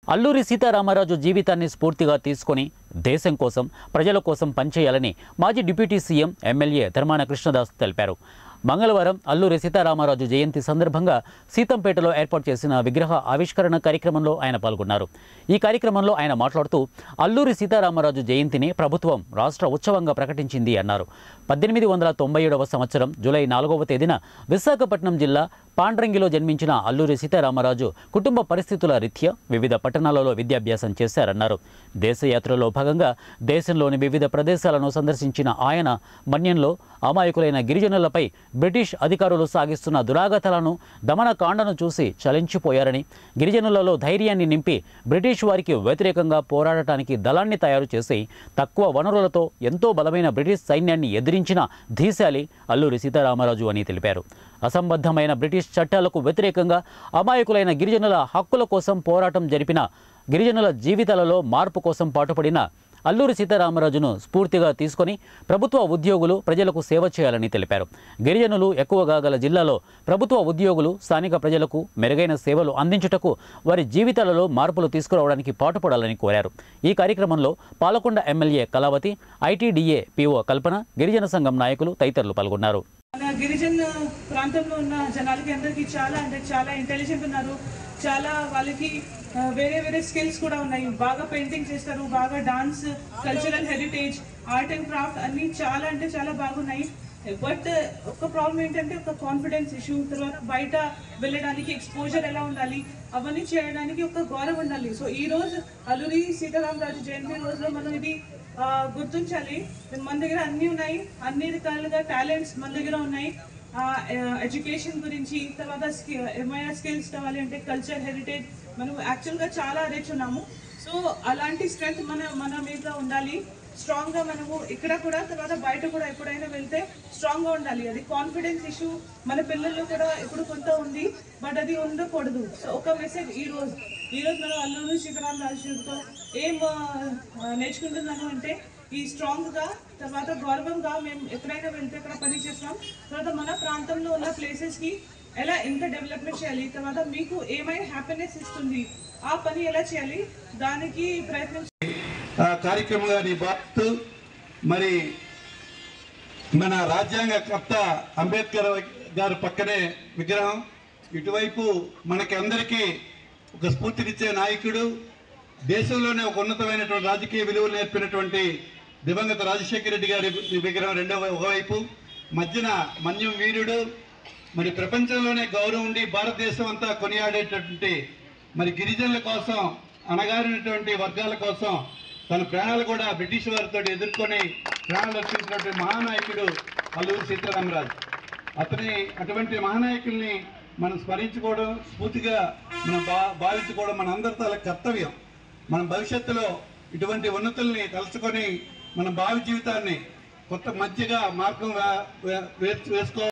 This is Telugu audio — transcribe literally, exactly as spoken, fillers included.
అల్లూరి సీతారామరాజు జీవితాన్ని స్ఫూర్తిగా తీసుకొని దేశం కోసం ప్రజల కోసం పనిచేయాలని మాజీ deputy CM MLA Dharmana Krishnadas తెలిపారు. మంగళవారం అల్లూరి సీతారామరాజు జయంతి సందర్భంగా సీతంపేటలో ఏర్పాటు చేసిన విగ్రహ ఆవిష్కరణ కార్యక్రమంలో ఆయన పాల్గొన్నారు. ఈ కార్యక్రమంలో ఆయన మాట్లాడుతూ అల్లూరి సీతారామరాజు జయంతిని ప్రభుత్వం రాష్ట్ర ఉత్సవంగా ప్రకటించింది అన్నారు. పద్దెనిమిది వందల తొంభై ఏడవ సంవత్సరం జూలై నాలుగవ తేదీన విశాఖపట్నం జిల్లా పాండ్రంగిలో జన్మించిన అల్లూరి సీతారామరాజు కుటుంబ పరిస్థితుల రీత్యా వివిధ పట్టణాలలో విద్యాభ్యాసం చేశారన్నారు. దేశయాత్రలో భాగంగా దేశంలోని వివిధ ప్రదేశాలను సందర్శించిన ఆయన మన్యంలో అమాయకులైన గిరిజనులపై బ్రిటిష్ అధికారులు సాగిస్తున్న దురాగతాలను దమనకాండను చూసి చలించిపోయారని, గిరిజనులలో ధైర్యాన్ని నింపి బ్రిటిష్ వారికి వ్యతిరేకంగా పోరాడటానికి దళాన్ని తయారు చేసి తక్కువ వనరులతో ఎంతో బలమైన బ్రిటిష్ సైన్యాన్ని ఎదిరించిన ధీశాలి అల్లూరి సీతారామరాజు అని తెలిపారు. అసంబద్ధమైన బ్రిటిష్ చట్టాలకు వ్యతిరేకంగా అమాయకులైన గిరిజనుల హక్కుల కోసం పోరాటం జరిపిన, గిరిజనుల జీవితాలలో మార్పు కోసం పాటుపడిన అల్లూరి సీతారామరాజును స్ఫూర్తిగా తీసుకొని ప్రభుత్వ ఉద్యోగులు ప్రజలకు సేవ చేయాలని తెలిపారు. గిరిజనులు ఎక్కువగా గల జిల్లాలో ప్రభుత్వ ఉద్యోగులు స్థానిక ప్రజలకు మెరుగైన సేవలు అందించుటకు వారి జీవితాలలో మార్పులు తీసుకురావడానికి పాటుపడాలని కోరారు. ఈ కార్యక్రమంలో Palakonda MLA Kalavathi, ITDA PO Kalpana, గిరిజన సంఘం నాయకులు తదితరులు పాల్గొన్నారు. మన గిరిజన ప్రాంతంలో ఉన్న జనాలకి అందరికీ చాలా అంటే చాలా ఇంటెలిజెంట్ ఉన్నారు. చాలా వాళ్ళకి వేరే వేరే స్కిల్స్ కూడా ఉన్నాయి. బాగా పెయింటింగ్ చేస్తారు, బాగా dance, cultural heritage, art and craft అన్నీ చాలా అంటే చాలా బాగున్నాయి. బట్ ఒక ప్రాబ్లం ఏంటంటే ఒక కాన్ఫిడెన్స్ ఇష్యూ, తర్వాత బయట వెళ్ళడానికి ఎక్స్పోజర్ ఎలా ఉండాలి, అవన్నీ చేయడానికి ఒక గౌరవం ఉండాలి. సో ఈ రోజు అల్లూరి సీతారామరాజు జయంతి రోజులో మనం ఇది గుర్తించాలి. మన దగ్గర అన్నీ ఉన్నాయి, అన్ని రకాలుగా టాలెంట్స్ మన దగ్గర ఉన్నాయి. ఎడ్యుకేషన్ గురించి, తర్వాత ఏమైనా స్కిల్స్ కావాలి అంటే కల్చర్, హెరిటేజ్, మనం యాక్చువల్గా చాలా రిచ్ ఉన్నాము. సో అలాంటి స్ట్రెంగ్త్ మన మన మీద ఉండాలి. స్ట్రాంగ్గా మనము ఇక్కడ కూడా తర్వాత బయట కూడా ఎప్పుడైనా వెళ్తే స్ట్రాంగ్గా ఉండాలి. అది కాన్ఫిడెన్స్ ఇష్యూ మన పిల్లల్లో కూడా ఇప్పుడు కొంత ఉంది, బట్ అది ఉండకూడదు. సో ఒక మెసేజ్ ఈరోజు ఈరోజు మనం అల్లూరి సీతారామరాజుతో ఏం నేర్చుకుంటున్నాను అంటే ఈ స్ట్రాంగ్గా, తర్వాత గౌరవంగా మేము ఎక్కడైనా వెళ్తే ఎక్కడ పని చేస్తాం, తర్వాత మన ప్రాంతంలో ఉన్న ప్లేసెస్కి ఎలా ఎంత డెవలప్మెంట్ చేయాలి, తర్వాత మీకు ఏమైనా హ్యాపీనెస్ ఇస్తుంది ఆ పని ఎలా చేయాలి, దానికి ప్రయత్నం కార్యక్రమంగా భావిస్తూ మరి మన రాజ్యాంగకర్త అంబేద్కర్ గారి పక్కనే విగ్రహం, ఇటువైపు మనకి అందరికీ ఒక స్ఫూర్తినిచ్చే నాయకుడు, దేశంలోనే ఒక ఉన్నతమైనటువంటి రాజకీయ విలువలు నేర్పినటువంటి దివంగత రాజశేఖర రెడ్డి గారి విగ్రహం రెండవ ఒకవైపు, మధ్యన మన్యం వీరుడు, మరి ప్రపంచంలోనే గౌరవం ఉండి భారతదేశం అంతా కొనియాడేటటువంటి మరి గిరిజనుల కోసం, అణగారినటువంటి వర్గాల కోసం తన ప్రాణాలు కూడా బ్రిటిష్ వారితో ఎదుర్కొని ప్రాణాలు రక్షించినటువంటి మహానాయకుడు అల్లూరి సీతారామరాజు. అతని అటువంటి మహానాయకుల్ని మనం స్మరించుకోవడం, స్ఫూర్తిగా మనం భా భావించుకోవడం మన అందరి తల కర్తవ్యం. మనం భవిష్యత్తులో ఇటువంటి ఉన్నతుల్ని తలుచుకొని మన భావి జీవితాన్ని కొత్త మంచిగా మార్గం వేసుకోవాలి.